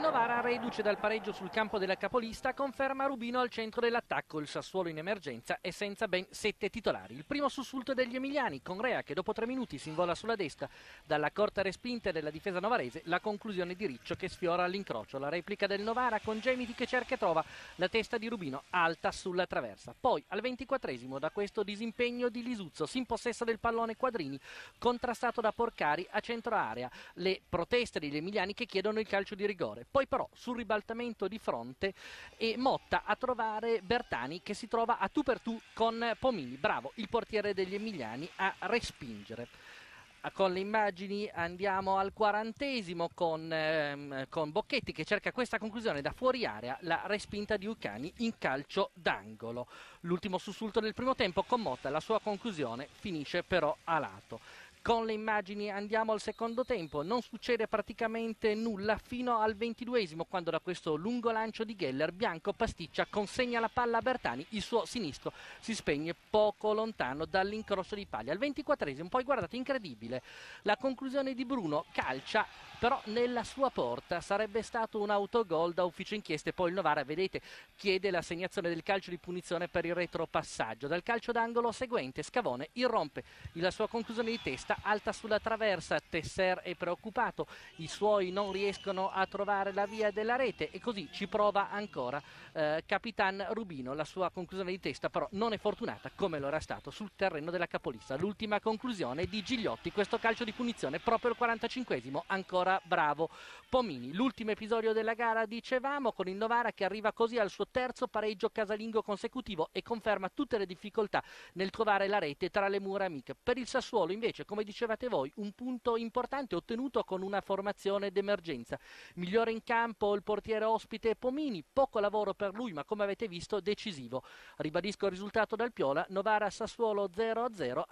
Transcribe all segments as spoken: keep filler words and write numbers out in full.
Novara, reduce dal pareggio sul campo della capolista, conferma Rubino al centro dell'attacco. Il Sassuolo in emergenza è senza ben sette titolari. Il primo sussulto degli emiliani, con Rea che dopo tre minuti si invola sulla destra dalla corta respinta della difesa novarese, la conclusione di Riccio che sfiora all'incrocio. La replica del Novara con Gemiti che cerca e trova la testa di Rubino alta sulla traversa. Poi al ventiquattresimo, da questo disimpegno di Lisuzzo, si impossessa del pallone Quadrini, contrastato da Porcari a centro area. Le proteste degli emiliani che chiedono il calcio di rigore. Poi però sul ribaltamento di fronte e Motta a trovare Bertani che si trova a tu per tu con Pomini. Bravo il portiere degli emiliani a respingere. Con le immagini andiamo al quarantesimo con, ehm, con Bocchetti che cerca questa conclusione da fuori area, la respinta di Ucani in calcio d'angolo. L'ultimo sussulto del primo tempo con Motta, la sua conclusione finisce però a lato. Con le immagini andiamo al secondo tempo, non succede praticamente nulla fino al ventiduesimo quando da questo lungo lancio di Geller Bianco pasticcia, consegna la palla a Bertani, il suo sinistro si spegne poco lontano dall'incrocio di paglia. Al ventiquattresimo poi guardate, incredibile, la conclusione di Bruno, calcia però nella sua porta, sarebbe stato un autogol da ufficio inchieste. Poi il Novara, vedete, chiede l'assegnazione del calcio di punizione per il retropassaggio. Dal calcio d'angolo seguente Scavone irrompe la sua conclusione di testa alta sulla traversa. Tesser è preoccupato, i suoi non riescono a trovare la via della rete e così ci prova ancora eh, Capitan Rubino. La sua conclusione di testa però non è fortunata come lo era stato sul terreno della capolista. L'ultima conclusione di Gigliotti, questo calcio di punizione proprio al quarantacinquesimo, ancora bravo Pomini. L'ultimo episodio della gara, dicevamo, con il Novara che arriva così al suo terzo pareggio casalingo consecutivo e conferma tutte le difficoltà nel trovare la rete tra le mura amiche. Per il Sassuolo invece, come dicevate voi, un punto importante ottenuto con una formazione d'emergenza. Migliore in campo il portiere ospite Pomini, poco lavoro per lui ma come avete visto decisivo. Ribadisco il risultato dal Piola, Novara Sassuolo zero a zero.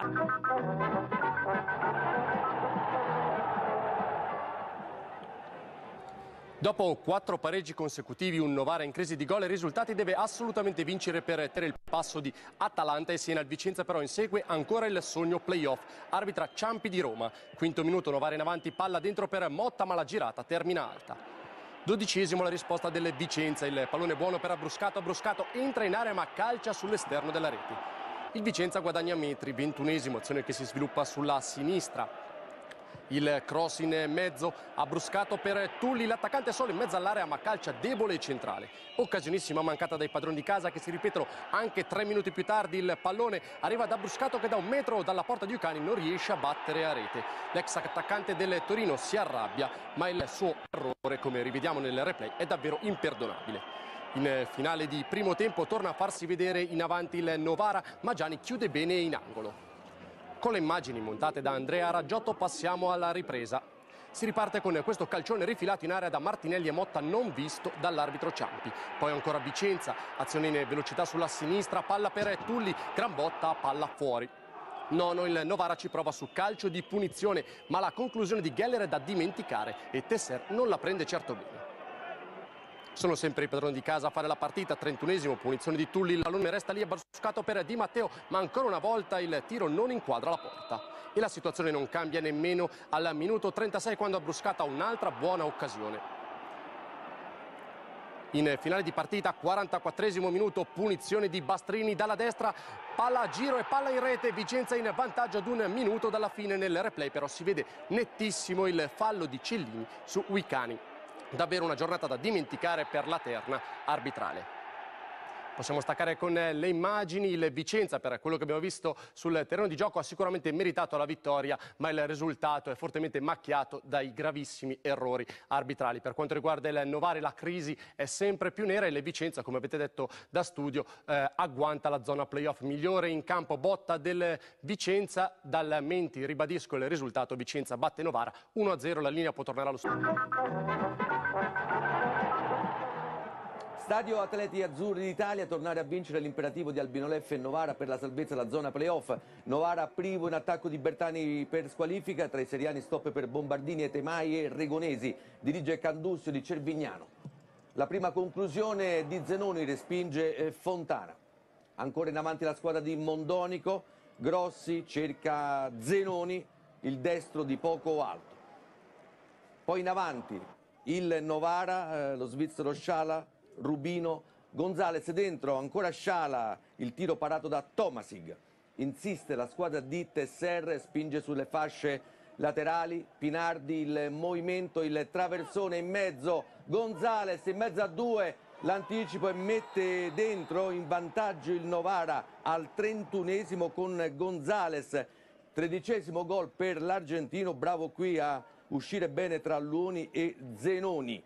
Dopo quattro pareggi consecutivi, un Novara in crisi di gol e risultati deve assolutamente vincere per tenere il passo di Atalanta e Siena. Il Vicenza però insegue ancora il sogno playoff. Arbitra Ciampi di Roma. Quinto minuto, Novara in avanti, palla dentro per Motta ma la girata termina alta. Dodicesimo la risposta del Vicenza, il pallone buono per Abbruscato, Abbruscato entra in area ma calcia sull'esterno della rete. Il Vicenza guadagna metri, ventunesimo, azione che si sviluppa sulla sinistra. Il cross in mezzo, Abbruscato per Tulli, l'attaccante solo in mezzo all'area ma calcia debole e centrale. Occasionissima mancata dai padroni di casa che si ripetono anche tre minuti più tardi. Il pallone arriva da Abbruscato che da un metro dalla porta di Ucani non riesce a battere a rete. L'ex attaccante del Torino si arrabbia ma il suo errore, come rivediamo nel replay, è davvero imperdonabile. In finale di primo tempo torna a farsi vedere in avanti il Novara ma Gianni chiude bene in angolo. Con le immagini montate da Andrea Raggiotto passiamo alla ripresa. Si riparte con questo calcione rifilato in area da Martinelli e Motta non visto dall'arbitro Ciampi. Poi ancora Vicenza, azione in velocità sulla sinistra, palla per Tulli, gran botta, palla fuori. Nono il Novara ci prova su calcio di punizione, ma la conclusione di Geller è da dimenticare e Tesser non la prende certo bene. Sono sempre i padroni di casa a fare la partita, trentunesimo, punizione di Tulli, il pallone resta lì Abbruscato per Di Matteo, ma ancora una volta il tiro non inquadra la porta. E la situazione non cambia nemmeno al minuto trentasei quando Abbruscato ha un'altra buona occasione. In finale di partita, quarantaquattresimo minuto, punizione di Bastrini dalla destra, palla a giro e palla in rete, Vicenza in vantaggio ad un minuto dalla fine. Nel replay però si vede nettissimo il fallo di Cellini su Ucani. Davvero una giornata da dimenticare per la terna arbitrale. Possiamo staccare con le immagini. Il Vicenza, per quello che abbiamo visto sul terreno di gioco, ha sicuramente meritato la vittoria, ma il risultato è fortemente macchiato dai gravissimi errori arbitrali. Per quanto riguarda il Novara, la crisi è sempre più nera e il Vicenza, come avete detto da studio, eh, agguanta la zona playoff. Migliore in campo botta del Vicenza. Dal Menti ribadisco il risultato: Vicenza batte Novara uno a zero. La linea può tornare allo studio. Stadio Atleti Azzurri d'Italia, tornare a vincere l'imperativo di Albinoleffe e Novara per la salvezza della zona playoff. Novara privo in attacco di Bertani per squalifica, tra i seriani stop per Bombardini e Temai e Regonesi, dirige Candussio di Cervignano. La prima conclusione di Zenoni respinge Fontana. Ancora in avanti la squadra di Mondonico, Grossi cerca Zenoni, il destro di poco alto. Poi in avanti il Novara, eh, lo svizzero Sciala, Rubino, Gonzalez dentro, ancora Sciala, il tiro parato da Tomasig. Insiste la squadra di Tesser, spinge sulle fasce laterali, Pinardi, il movimento, il traversone in mezzo, Gonzalez in mezzo a due, l'anticipo e mette dentro in vantaggio il Novara al trentunesimo con Gonzalez. Tredicesimo gol per l'argentino, bravo qui a uscire bene tra Luoni e Zenoni.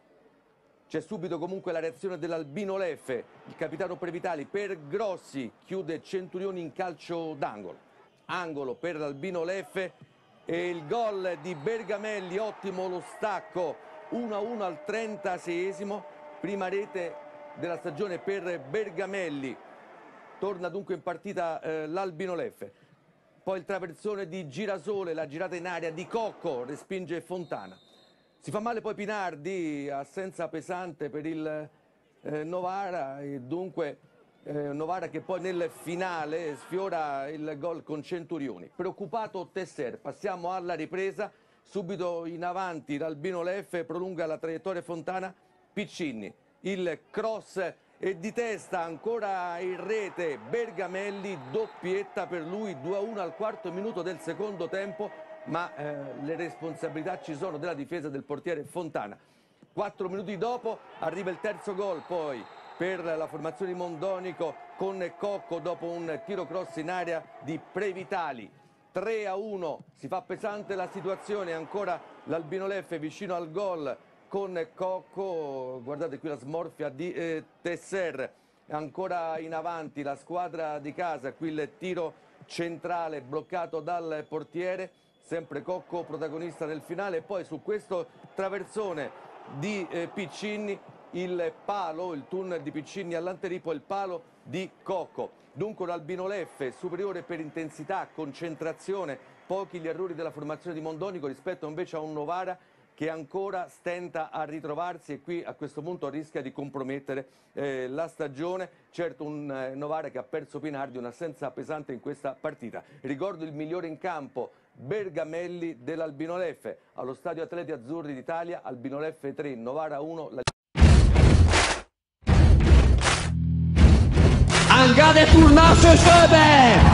C'è subito comunque la reazione dell'Albino Leffe, il capitano Previtali per Grossi, chiude Centurioni in calcio d'angolo. Angolo per l'Albino Leffe e il gol di Bergamelli, ottimo lo stacco, uno a uno al trentaseiesimo, prima rete della stagione per Bergamelli. Torna dunque in partita eh, l'Albino Leffe. Poi il traversone di Girasole, la girata in aria di Cocco, respinge Fontana. Si fa male poi Pinardi, assenza pesante per il eh, Novara e dunque eh, Novara che poi nel finale sfiora il gol con Centurioni. Preoccupato Tesser, passiamo alla ripresa, subito in avanti l'Albino Leffe, prolunga la traiettoria Fontana, Piccini, il cross e di testa ancora in rete Bergamelli, doppietta per lui, due a uno al quarto minuto del secondo tempo. Ma eh, le responsabilità ci sono della difesa del portiere Fontana. Quattro minuti dopo arriva il terzo gol poi per la formazione di Mondonico con Cocco dopo un tiro cross in area di Previtali. tre a uno, si fa pesante la situazione, ancora l'Albino Leffe vicino al gol con Cocco, guardate qui la smorfia di eh, Tesser, ancora in avanti la squadra di casa, qui il tiro centrale bloccato dal portiere. Sempre Cocco protagonista nel finale e poi su questo traversone di eh, Piccini il palo, il tunnel di Piccini all'Anteripo, il palo di Cocco. Dunque un Albino Leffe superiore per intensità, concentrazione, pochi gli errori della formazione di Mondonico rispetto invece a un Novara che ancora stenta a ritrovarsi e qui a questo punto rischia di compromettere eh, la stagione. Certo un eh, Novara che ha perso Pinardi, un'assenza pesante in questa partita. Ricordo il migliore in campo Bergamelli dell'Albino Leffe, allo stadio Atleti Azzurri d'Italia, Albino Leffe tre, Novara uno. La... Angade sul nostro Schöbe!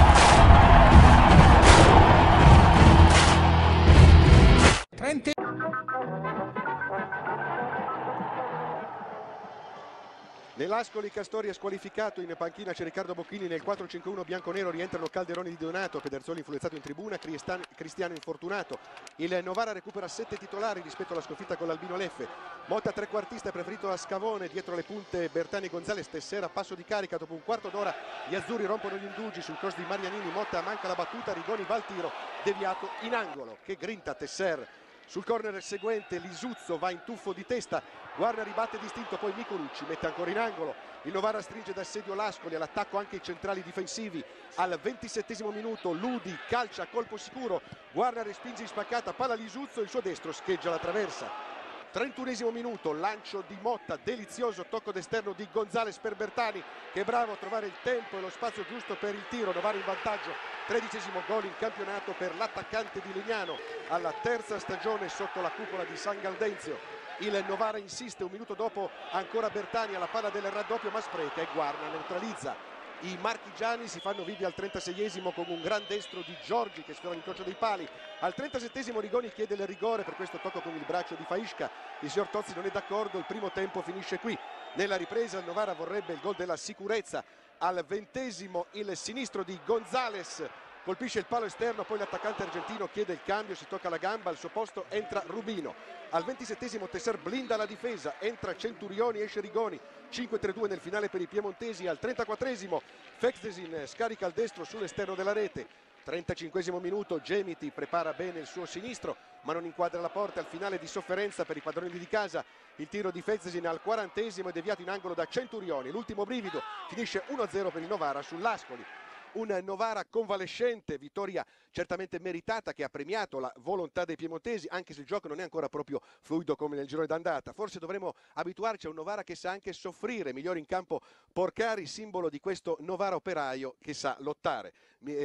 Nell'Ascoli Castori è squalificato, in panchina c'è Riccardo Bocchini, nel quattro cinque uno bianconero rientrano Calderoni di Donato, Pedersoli influenzato in tribuna, Cristiano infortunato. Il Novara recupera sette titolari rispetto alla sconfitta con l'Albino Leffe. Motta trequartista è preferito a Scavone, dietro le punte Bertani e Gonzalez, Tessera passo di carica, dopo un quarto d'ora gli azzurri rompono gli indugi sul cross di Marianini, Motta manca la battuta, Rigoni va al tiro, deviato in angolo, che grinta Tesser. Sul corner seguente Lisuzzo va in tuffo di testa, Guarna ribatte distinto, poi Micolucci mette ancora in angolo. Il Novara stringe d'assedio l'Ascoli, all'attacco anche i centrali difensivi. Al ventisettesimo minuto Ludi calcia a colpo sicuro, Guarna respinge in spaccata, palla Lisuzzo, il suo destro scheggia la traversa. trentunesimo minuto, lancio di Motta, delizioso tocco d'esterno di Gonzalez per Bertani, che è bravo a trovare il tempo e lo spazio giusto per il tiro. Novara in vantaggio, tredicesimo gol in campionato per l'attaccante di Legnano, alla terza stagione sotto la cupola di San Gaudenzio. Il Novara insiste, un minuto dopo ancora Bertani alla palla del raddoppio, ma spreca e Guarna neutralizza. I marchigiani si fanno vivi al trentaseiesimo con un gran destro di Giorgi che sfiora l'incrocio dei pali. Al trentasettesimo Rigoni chiede il rigore per questo tocco con il braccio di Faisca. Il signor Tozzi non è d'accordo, il primo tempo finisce qui. Nella ripresa il Novara vorrebbe il gol della sicurezza. Al ventesimo il sinistro di Gonzalez colpisce il palo esterno, poi l'attaccante argentino chiede il cambio, si tocca la gamba, al suo posto entra Rubino. Al ventisettesimo Tesser blinda la difesa, entra Centurioni, esce Rigoni, cinque tre due nel finale per i piemontesi. Al trentaquattresimo Fektesin scarica il destro sull'esterno della rete. trentacinquesimo minuto, Gemiti prepara bene il suo sinistro ma non inquadra la porta. Al finale di sofferenza per i padroni di casa, il tiro di Fektesin al quarantesimo è deviato in angolo da Centurioni. L'ultimo brivido, finisce uno a zero per il Novara sull'Ascoli. Un Novara convalescente, vittoria certamente meritata che ha premiato la volontà dei piemontesi, anche se il gioco non è ancora proprio fluido come nel girone d'andata. Forse dovremmo abituarci a un Novara che sa anche soffrire. Migliore in campo Porcari, simbolo di questo Novara operaio che sa lottare.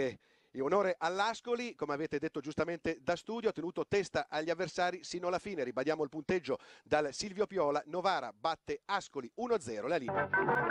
E onore all'Ascoli, come avete detto giustamente da studio, ha tenuto testa agli avversari sino alla fine. Ribadiamo il punteggio dal Silvio Piola. Novara batte Ascoli uno a zero. La linea.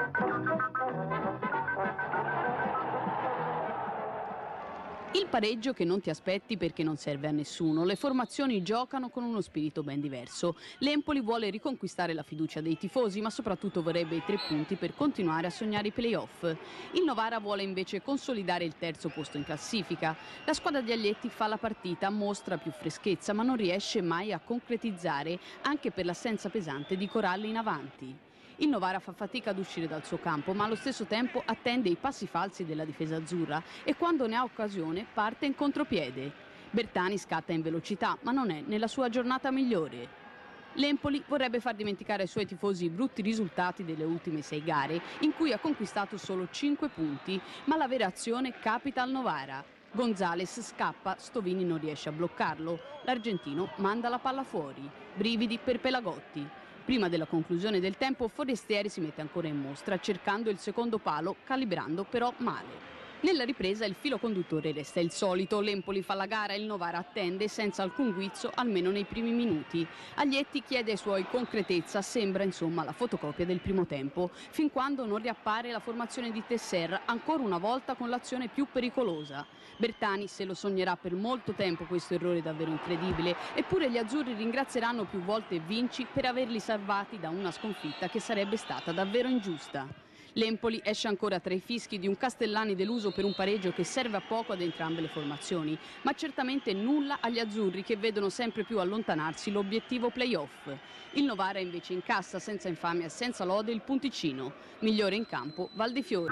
Il pareggio che non ti aspetti perché non serve a nessuno. Le formazioni giocano con uno spirito ben diverso. L'Empoli vuole riconquistare la fiducia dei tifosi, ma soprattutto vorrebbe i tre punti per continuare a sognare i play-off. Il Novara vuole invece consolidare il terzo posto in classifica. La squadra di Aglietti fa la partita, mostra più freschezza, ma non riesce mai a concretizzare, anche per l'assenza pesante di Coralli in avanti. Il Novara fa fatica ad uscire dal suo campo, ma allo stesso tempo attende i passi falsi della difesa azzurra e quando ne ha occasione parte in contropiede. Bertani scatta in velocità, ma non è nella sua giornata migliore. L'Empoli vorrebbe far dimenticare ai suoi tifosi i brutti risultati delle ultime sei gare, in cui ha conquistato solo cinque punti, ma la vera azione capita al Novara. Gonzales scappa, Stovini non riesce a bloccarlo. L'argentino manda la palla fuori. Brividi per Pelagotti. Prima della conclusione del tempo, Forestieri si mette ancora in mostra, cercando il secondo palo, calibrando però male. Nella ripresa il filo conduttore resta il solito, l'Empoli fa la gara, il Novara attende senza alcun guizzo, almeno nei primi minuti. Aglietti chiede ai suoi concretezza, sembra insomma la fotocopia del primo tempo, fin quando non riappare la formazione di Tesser, ancora una volta con l'azione più pericolosa. Bertani se lo sognerà per molto tempo questo errore davvero incredibile, eppure gli azzurri ringrazieranno più volte Vinci per averli salvati da una sconfitta che sarebbe stata davvero ingiusta. L'Empoli esce ancora tra i fischi di un Castellani deluso per un pareggio che serve a poco ad entrambe le formazioni, ma certamente nulla agli azzurri che vedono sempre più allontanarsi l'obiettivo play-off. Il Novara invece incassa senza infamia e senza lode il punticino. Migliore in campo Valdifiori.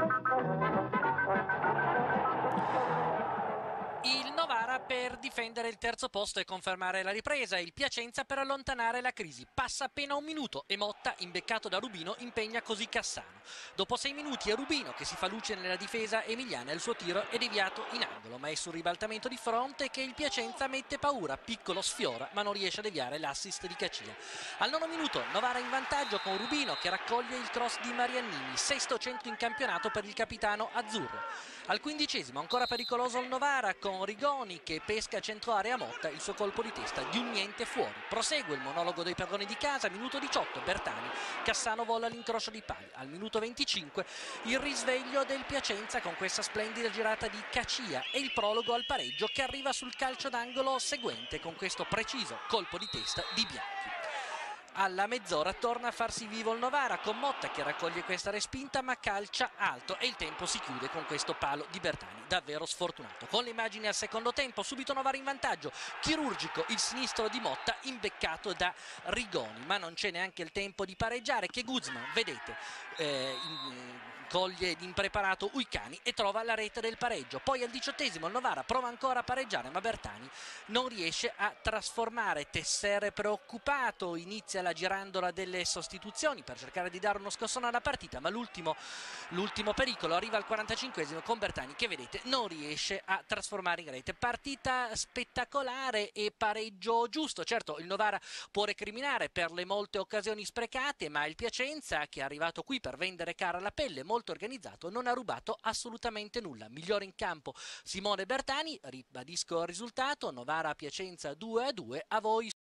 Il Novara per difendere il terzo posto e confermare la ripresa, il Piacenza per allontanare la crisi. Passa appena un minuto e Motta, imbeccato da Rubino, impegna così Cassano. Dopo sei minuti è Rubino che si fa luce nella difesa emiliana, il suo tiro è deviato in angolo, ma è sul ribaltamento di fronte che il Piacenza mette paura. Piccolo sfiora, ma non riesce a deviare l'assist di Cacia. Al nono minuto Novara in vantaggio con Rubino che raccoglie il cross di Mariannini, sesto centro in campionato per il capitano azzurro. Al quindicesimo ancora pericoloso il Novara con Rigoni che pesca centro area Motta, il suo colpo di testa di un niente fuori. Prosegue il monologo dei padroni di casa, minuto diciotto, Bertani, Cassano vola all'incrocio di pali. Al minuto venticinque il risveglio del Piacenza con questa splendida girata di Cacia e il prologo al pareggio che arriva sul calcio d'angolo seguente con questo preciso colpo di testa di Bianchi. Alla mezz'ora torna a farsi vivo il Novara con Motta che raccoglie questa respinta ma calcia alto e il tempo si chiude con questo palo di Bertani, davvero sfortunato. Con le immagini al secondo tempo, subito Novara in vantaggio, chirurgico il sinistro di Motta imbeccato da Rigoni, ma non c'è neanche il tempo di pareggiare che Guzman, vedete, eh, in, coglie d'impreparato Uicani e trova la rete del pareggio. Poi al diciottesimo il Novara prova ancora a pareggiare ma Bertani non riesce a trasformare. Tesser preoccupato inizia la girandola delle sostituzioni per cercare di dare uno scossone alla partita, ma l'ultimo, l'ultimo pericolo arriva al quarantacinquesimo con Bertani che vedete non riesce a trasformare in rete. Partita spettacolare e pareggio giusto. Certo il Novara può recriminare per le molte occasioni sprecate, ma il Piacenza che è arrivato qui per vendere cara la pelle, molto organizzato, non ha rubato assolutamente nulla. Migliore in campo Simone Bertani. Ribadisco il risultato: Novara Piacenza due a due. A voi.